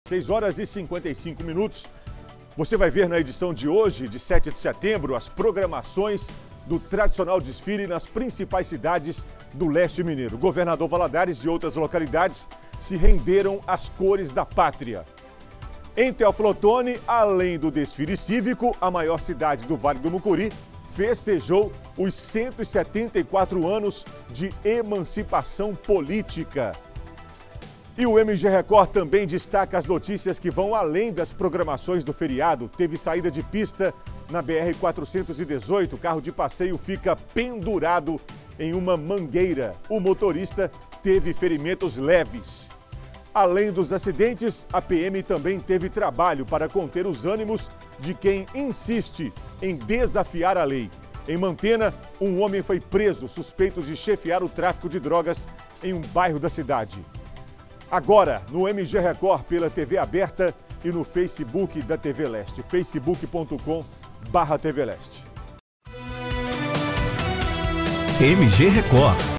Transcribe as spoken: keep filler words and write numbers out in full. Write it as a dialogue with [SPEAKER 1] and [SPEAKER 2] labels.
[SPEAKER 1] seis horas e cinquenta e cinco minutos. Você vai ver na edição de hoje, de sete de setembro, as programações do tradicional desfile nas principais cidades do leste mineiro. Governador Valadares e outras localidades se renderam às cores da pátria. Em Teófilo Otoni, além do desfile cívico, a maior cidade do Vale do Mucuri festejou os cento e setenta e quatro anos de emancipação política. E o M G Record também destaca as notícias que vão além das programações do feriado. Teve saída de pista na B R quatrocentos e dezoito. O carro de passeio fica pendurado em uma mangueira. O motorista teve ferimentos leves. Além dos acidentes, a P M também teve trabalho para conter os ânimos de quem insiste em desafiar a lei. Em Mantena, um homem foi preso suspeito de chefiar o tráfico de drogas em um bairro da cidade. Agora, no M G Record, pela T V aberta e no Facebook da T V Leste, facebook ponto com barra T V Leste.
[SPEAKER 2] M G Record.